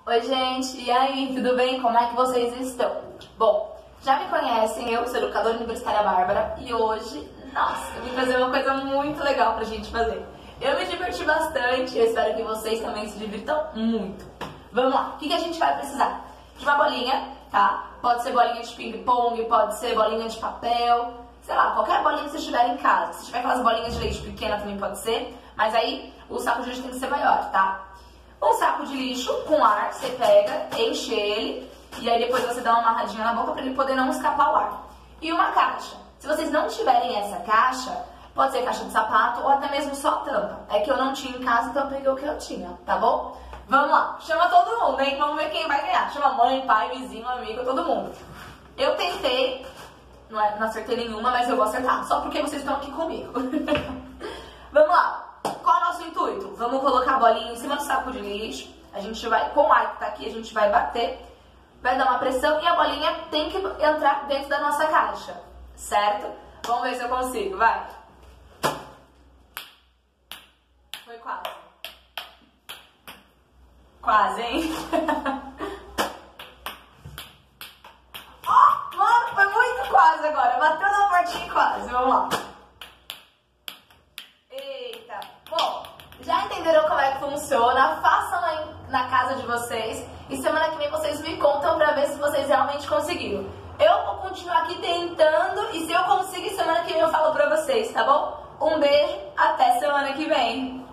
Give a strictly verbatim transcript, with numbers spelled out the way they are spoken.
Oi gente, e aí, tudo bem? Como é que vocês estão? Bom, já me conhecem, eu sou a educadora universitária Bárbara e hoje, nossa, eu vim trazer uma coisa muito legal pra gente fazer. Eu me diverti bastante, eu espero que vocês também se divirtam muito. Vamos lá, o que, que a gente vai precisar? De uma bolinha, tá? Pode ser bolinha de ping-pong, pode ser bolinha de papel, sei lá, qualquer bolinha que você tiver em casa. Se tiver aquelas bolinhas de leite pequena também pode ser, mas aí o saco de lixo tem que ser maior, tá? Um saco de lixo com ar, você pega, enche ele e aí depois você dá uma amarradinha na boca para ele poder não escapar o ar. E uma caixa. Se vocês não tiverem essa caixa, pode ser caixa de sapato ou até mesmo só tampa. É que eu não tinha em casa, então eu peguei o que eu tinha, tá bom? Vamos lá, chama todo mundo, hein? Vamos ver quem vai ganhar. Chama mãe, pai, vizinho, amigo, todo mundo. Eu tentei, não, é, não acertei nenhuma, mas eu vou acertar, só porque vocês estão aqui comigo. Vamos lá. Qual é o nosso intuito? Vamos colocar a bolinha em cima do saco de lixo. A gente vai, com o ar que tá aqui, a gente vai bater, vai dar uma pressão e a bolinha tem que entrar dentro da nossa caixa, certo? Vamos ver se eu consigo, vai. Foi quase. Quase, hein? Oh, mano, foi muito quase agora. Bateu na portinha e quase. Vamos lá. Eita. Bom, já entenderam como é que funciona? Façam aí na casa de vocês. E semana que vem vocês me contam pra ver se vocês realmente conseguiram. Eu vou continuar aqui tentando. E se eu conseguir, semana que vem eu falo pra vocês, tá bom? Um beijo, até semana que vem.